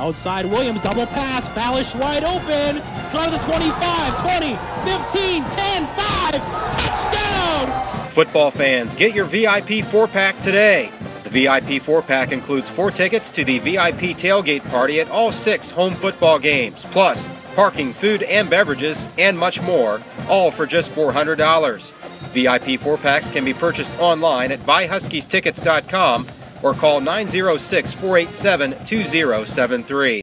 Outside Williams, double pass, Balish wide open, draw to the 25, 20, 15, 10, 5, touchdown! Football fans, get your VIP 4-pack today. The VIP 4-pack includes 4 tickets to the VIP Tailgate Party at all 6 home football games, plus parking, food and beverages, and much more, all for just $400. VIP 4-packs can be purchased online at buyhuskiestickets.com or call 906-487-2073.